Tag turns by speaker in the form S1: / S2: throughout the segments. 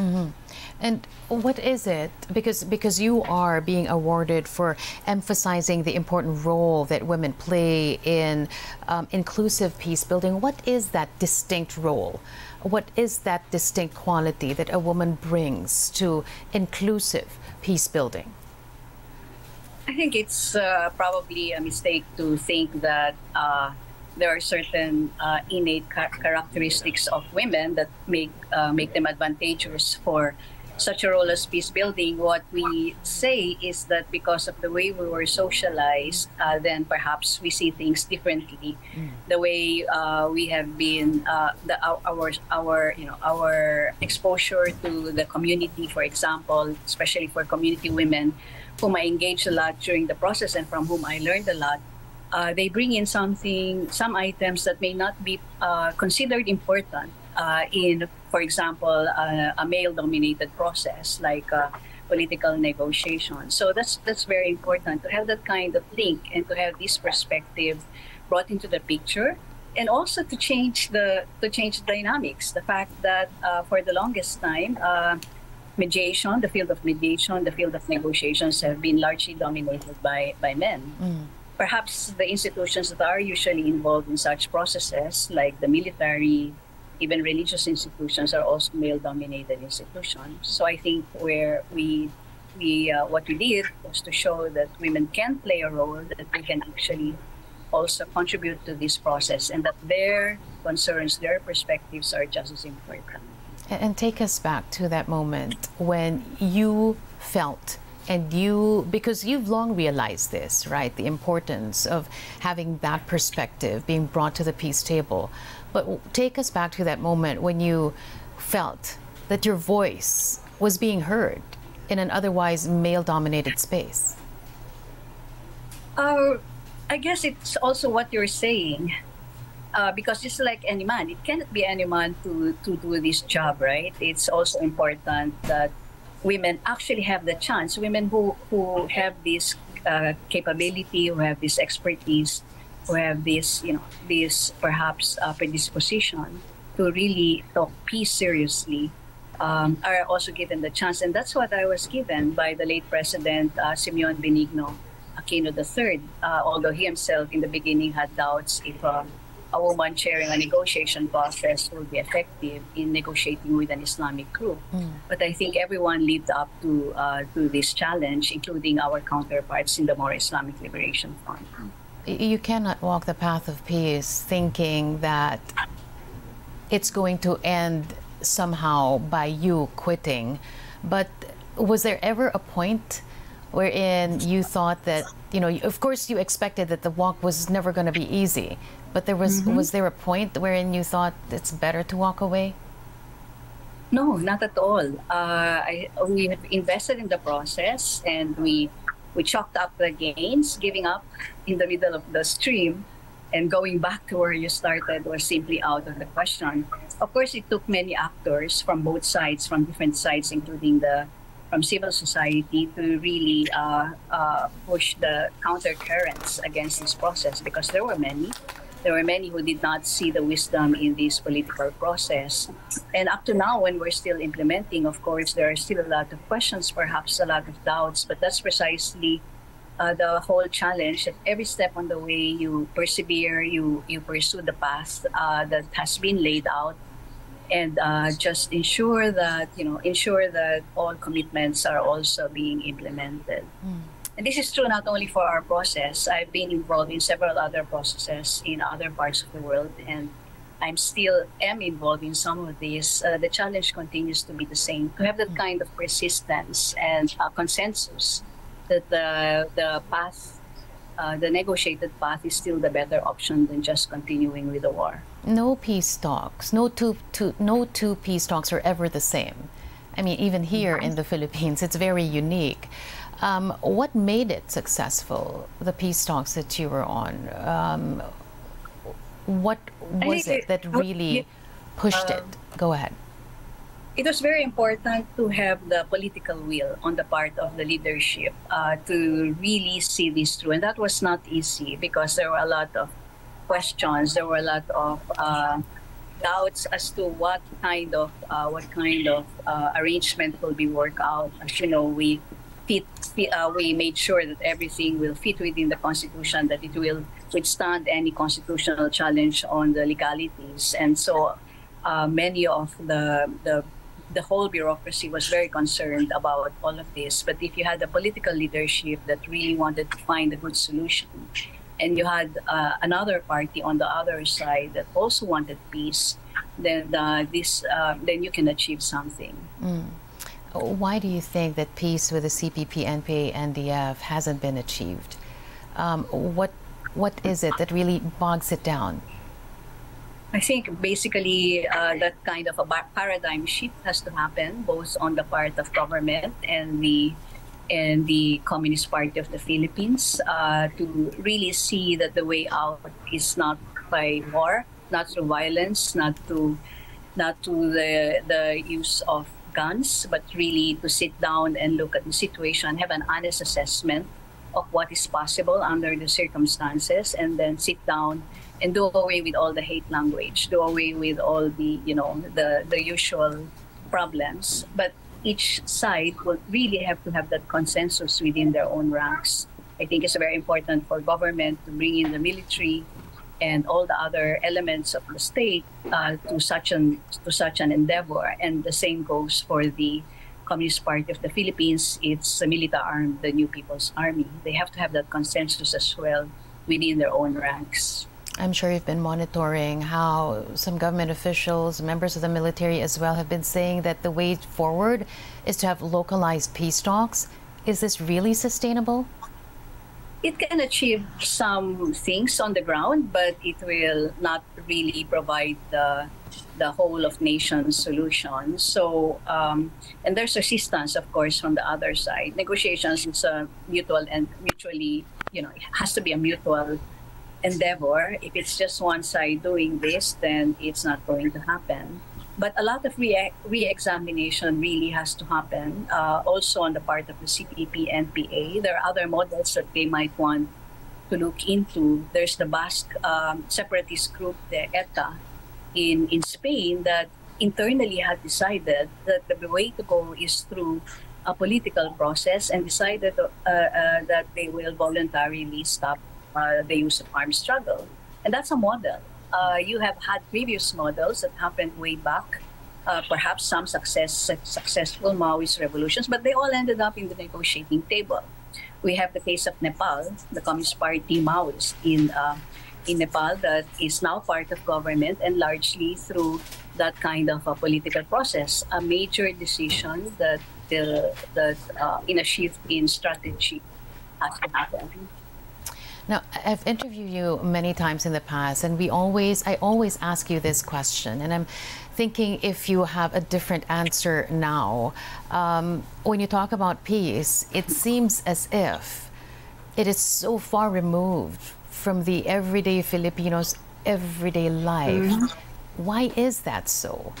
S1: And what is it? Because you are being awarded for emphasizing the important role that women play in inclusive peace building. What is that distinct role? What is that distinct quality that a woman brings to inclusive peace building?
S2: I think it's probably a mistake to think that there are certain innate characteristics of women that make them advantageous for such a role as peace building. What we say is that because of the way we were socialized, then perhaps we see things differently. The way we have been, our exposure to the community, for example, especially for community women, whom I engaged a lot during the process and from whom I learned a lot. They bring in some items that may not be considered important in, for example, a male-dominated process like political negotiation. So that's very important to have that kind of link and to have this perspective brought into the picture, and also to change the dynamics. The fact that for the longest time, mediation, the field of mediation, the field of negotiations have been largely dominated by men. Perhaps the institutions that are usually involved in such processes, like the military, even religious institutions, are also male-dominated institutions. So I think where what we did was to show that women can play a role, that they can actually also contribute to this process, and that their concerns, their perspectives are just as important.
S1: And take us back to that moment when you felt, and because you've long realized this, right? The importance of having that perspective being brought to the peace table. But take us back to that moment when you felt that your voice was being heard in an otherwise male-dominated space.
S2: I guess it's also what you're saying. Because just like any man, it cannot be any man to do this job, right? It's also important that women actually have the chance. Women who have this capability, who have this expertise, who have this, this perhaps predisposition to really talk peace seriously, are also given the chance. And that's what I was given by the late President Simeon Benigno Aquino III, although he himself in the beginning had doubts if a woman chairing a negotiation process will be effective in negotiating with an Islamic group. But I think everyone lived up to this challenge, including our counterparts in the more Islamic Liberation Front.
S1: You cannot walk the path of peace thinking that it's going to end somehow by you quitting. But was there ever a point wherein you thought that, of course you expected that the walk was never going to be easy, but was there a point wherein you thought it's better to walk away?
S2: No, not at all. We have invested in the process, and we chalked up the gains. Giving up in the middle of the stream and going back to where you started was simply out of the question. Of course, it took many actors from both sides, from different sides, including from civil society, to really push the counter currents against this process, because there were many. There were many who did not see the wisdom in this political process. And up to now, when we're still implementing, of course, there are still a lot of questions, perhaps a lot of doubts, but that's precisely the whole challenge. At every step on the way, you persevere, you pursue the path that has been laid out, and just ensure that all commitments are also being implemented. And this is true not only for our process. I've been involved in several other processes in other parts of the world, and I'm still involved in some of these. The challenge continues to be the same, to have that kind of persistence and consensus that the path, the negotiated path, is still the better option than just continuing with the war.
S1: No peace talks, no two peace talks are ever the same. I mean, even here in the Philippines, it's very unique. What made it successful, the peace talks that you were on? What was it that really pushed it? Go ahead.
S2: It was very important to have the political will on the part of the leadership to really see this through. And that was not easy, because there were a lot of questions, there were a lot of doubts as to what kind of arrangement will be worked out. As you know, we made sure that everything will fit within the Constitution, that it will withstand any constitutional challenge on the legalities. And so many of the whole bureaucracy was very concerned about all of this. But if you had a political leadership that really wanted to find a good solution, and you had another party on the other side that also wanted peace, then then you can achieve something.
S1: Why do you think that peace with the CPP, NPA, NDF hasn't been achieved? What is it that really bogs it down?
S2: I think basically that kind of a paradigm shift has to happen, both on the part of government and the Communist Party of the Philippines, to really see that the way out is not by war, not through violence, not to the use of guns, but really to sit down and look at the situation, have an honest assessment of what is possible under the circumstances, and then sit down and do away with all the hate language, do away with all the the usual problems. But each side will really have to have that consensus within their own ranks. I think it's very important for government to bring in the military and all the other elements of the state to such an endeavor. And the same goes for the Communist Party of the Philippines. It's a military arm, the New People's Army. They have to have that consensus as well within their own ranks.
S1: I'm sure you've been monitoring how some government officials, members of the military as well, have been saying that the way forward is to have localized peace talks. Is this really sustainable?
S2: It can achieve some things on the ground, but it will not really provide the whole of nation solution. So, and there's resistance, of course, from the other side. Negotiations is a mutual and mutually, it has to be a mutual endeavor. If it's just one side doing this, then it's not going to happen. But a lot of re-examination really has to happen, also on the part of the CPP, NPA. There are other models that they might want to look into. There's the Basque separatist group, the ETA, in Spain, that internally had decided that the way to go is through a political process, and decided that they will voluntarily stop the use of armed struggle. And that's a model. You have had previous models that happened way back, perhaps some successful Maoist revolutions, but they all ended up in the negotiating table. We have the case of Nepal, the Communist Party Maoist in Nepal, that is now part of government, and largely through that kind of a political process, a major decision that in a shift in strategy has to happen.
S1: Now, I've interviewed you many times in the past, and I always ask you this question, and I'm thinking if you have a different answer now. When you talk about peace, it seems as if it is so far removed from the everyday Filipinos' everyday life. Why is that so?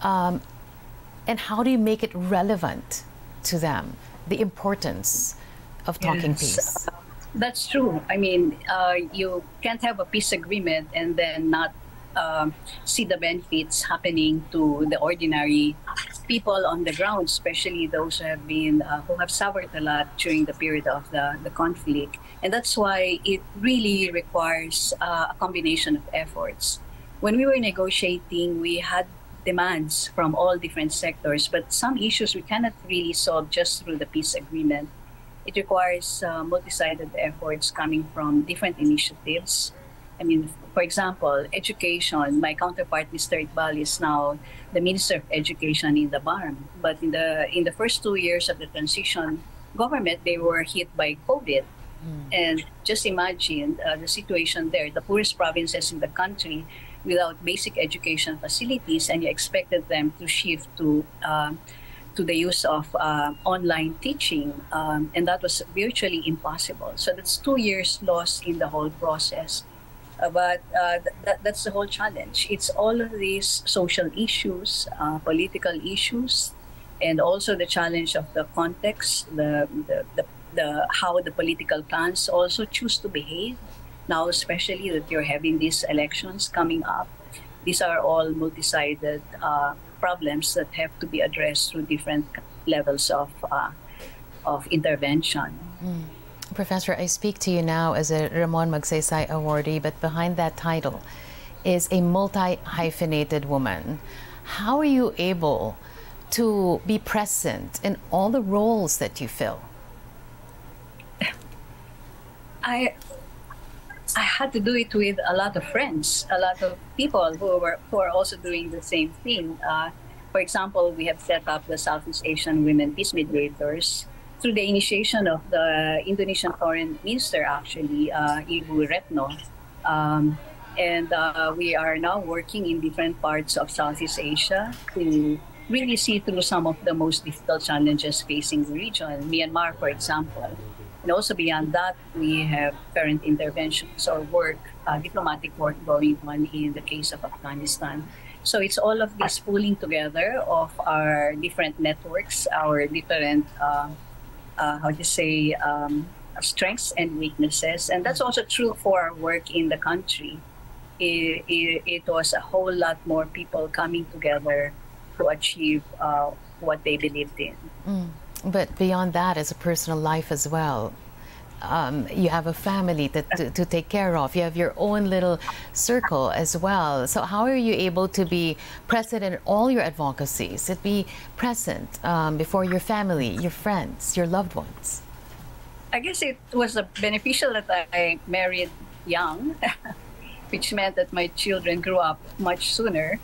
S1: And how do you make it relevant to them, the importance of talking peace?
S2: That's true. I mean, you can't have a peace agreement and then not see the benefits happening to the ordinary people on the ground, especially those who have suffered a lot during the period of the conflict. And that's why it really requires a combination of efforts. When we were negotiating, we had demands from all different sectors, but some issues we cannot really solve just through the peace agreement. It requires multi-sided efforts coming from different initiatives. I mean, for example, education. My counterpart, Mr. Iqbal, is now the Minister of Education in the BARM. But in the first 2 years of the transition government, they were hit by COVID. And just imagine the situation there, the poorest provinces in the country without basic education facilities, and you expected them to shift to the use of online teaching, and that was virtually impossible. So that's 2 years lost in the whole process. But that's the whole challenge. It's all of these social issues, political issues, and also the challenge of the context, the how the political clans also choose to behave now, especially that you're having these elections coming up. these are all multi-sided problems that have to be addressed through different levels of intervention.
S1: Professor, I speak to you now as a Ramon Magsaysay awardee, but behind that title is a multi-hyphenated woman. How are you able to be present in all the roles that you fill?
S2: I had to do it with a lot of friends, a lot of people who are also doing the same thing. For example, we have set up the Southeast Asian Women Peace Mediators through the initiation of the Indonesian Foreign Minister, actually, Ibu Retno. And we are now working in different parts of Southeast Asia to really see through some of the most difficult challenges facing the region, Myanmar, for example. And also beyond that, we have current interventions or work, diplomatic work going on in the case of Afghanistan. So it's all of this pooling together of our different networks, our different, strengths and weaknesses. And that's also true for our work in the country. It was a whole lot more people coming together to achieve what they believed in.
S1: But beyond that, as a personal life as well, you have a family to take care of. You have your own little circle as well. So how are you able to be present in all your advocacies, to be present before your family, your friends, your loved ones?
S2: I guess it was beneficial that I married young, which meant that my children grew up much sooner.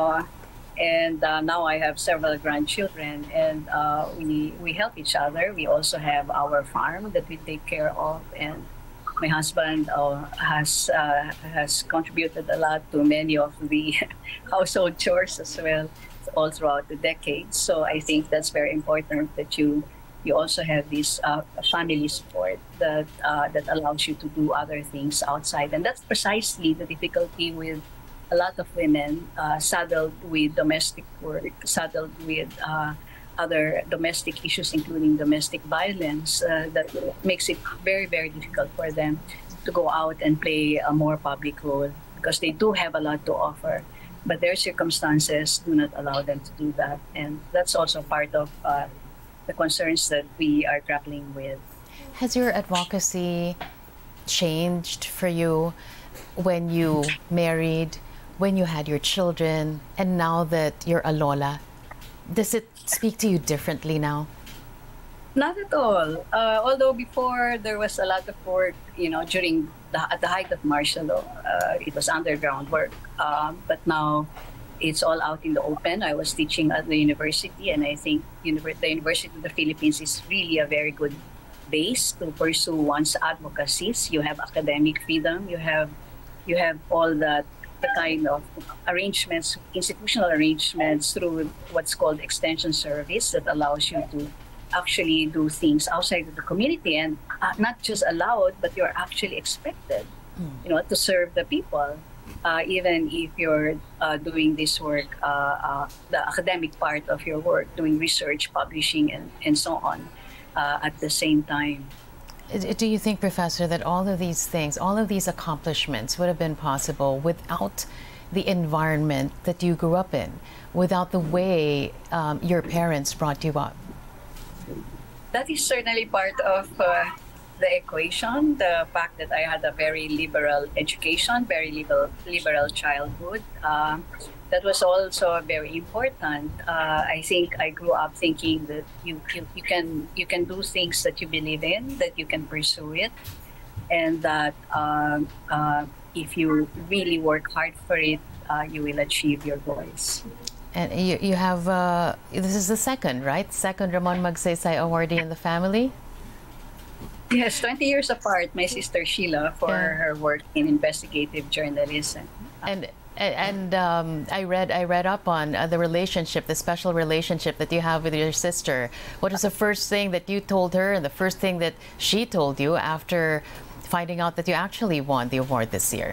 S2: And now I have several grandchildren, and we help each other. We also have our farm that we take care of, and my husband has contributed a lot to many of the household chores as well, all throughout the decades. So I think that's very important that you also have this family support that allows you to do other things outside, and that's precisely the difficulty with a lot of women saddled with domestic work, saddled with other domestic issues, including domestic violence, that makes it very, very difficult for them to go out and play a more public role, because they do have a lot to offer, but their circumstances do not allow them to do that. And that's also part of the concerns that we are grappling with.
S1: Has your advocacy changed for you when you married, when you had your children, and now that you're a lola? Does it speak to you differently now?
S2: Not at all. Although before there was a lot of work, during at the height of martial law, it was underground work. But now it's all out in the open. I was teaching at the university, and I think the University of the Philippines is really a very good base to pursue one's advocacies. You have academic freedom. You have all the kind of arrangements, institutional arrangements through what's called extension service that allows you to actually do things outside of the community, and not just allowed, but you're actually expected, to serve the people, even if you're doing this work, the academic part of your work, doing research, publishing, and so on at the same time.
S1: Do you think, Professor, that all of these things, all of these accomplishments would have been possible without the environment that you grew up in, without the way your parents brought you up?
S2: That is certainly part of the equation, the fact that I had a very liberal education, very liberal childhood. That was also very important. I think I grew up thinking that you can do things that you believe in, that you can pursue it, and that if you really work hard for it, you will achieve your goals.
S1: And you have, this is the second, right? Second Ramon Magsaysay awardee in the family?
S2: Yes, 20 years apart, my sister Sheila for her work in investigative journalism.
S1: And I read up on the relationship, the special relationship that you have with your sister. What was the first thing that you told her, and the first thing that she told you after finding out that you actually won the award this year?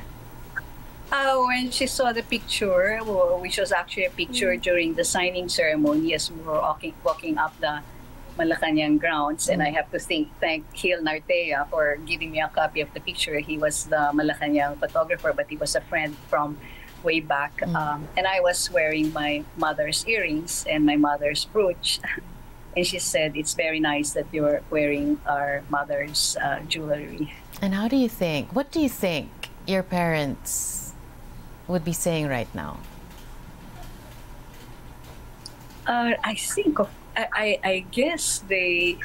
S2: When she saw the picture, which was actually a picture during the signing ceremony as we were walking up the Malacanang grounds, and I have to thank Gil Nartea for giving me a copy of the picture. He was the Malacanang photographer, but he was a friend from way back, and I was wearing my mother's earrings and my mother's brooch. And she said, it's very nice that you're wearing our mother's jewelry.
S1: And what do you think your parents would be saying right now?
S2: I think, I guess they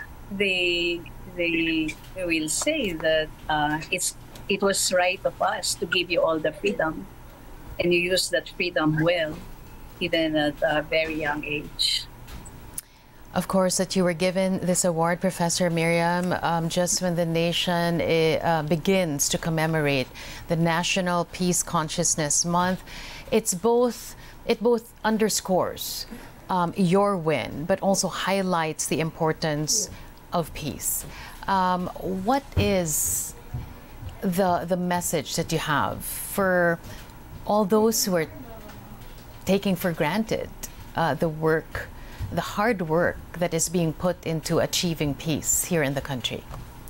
S2: will say that it was right of us to give you all the freedom, and you use that freedom well, even at a very young age.
S1: Of course, that you were given this award, Professor Miriam, just when the nation begins to commemorate the National Peace Consciousness Month. It both underscores your win, but also highlights the importance of peace. What is the message that you have for all those who are taking for granted the hard work that is being put into achieving peace here in the country?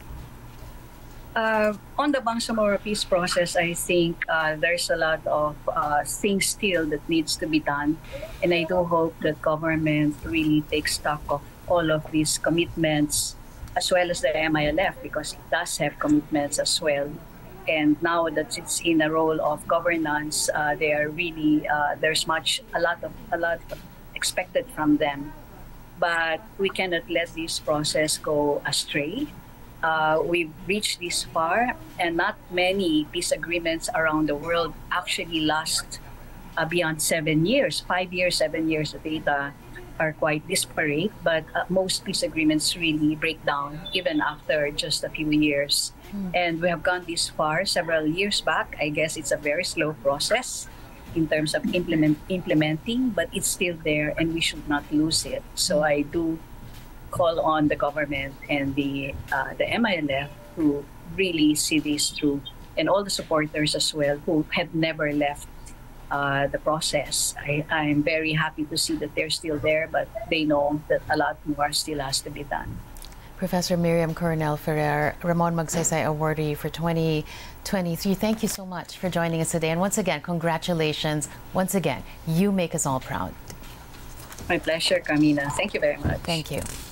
S2: On the Bangsamoro peace process, I think there's a lot of things still that needs to be done. And I do hope that government really takes stock of all of these commitments, as well as the MILF, because it does have commitments as well. And now that it's in a role of governance, they are really, there's a lot expected from them. But we cannot let this process go astray. We've reached this far, and not many peace agreements around the world actually last beyond 7 years. 5 years, 7 years, the data are quite disparate, but most peace agreements really break down even after just a few years. And we have gone this far several years back. I guess it's a very slow process in terms of implementing, but it's still there, and we should not lose it. So I do call on the government and the MILF to really see this through, and all the supporters as well who have never left the process. I'm very happy to see that they're still there, but they know that a lot more still has to be done.
S1: Professor Miriam Coronel Ferrer, Ramon Magsaysay Awardee for 2023. Thank you so much for joining us today. And once again, congratulations. Once again, you make us all proud.
S2: My pleasure, Carmina. Thank you very much.
S1: Thank you.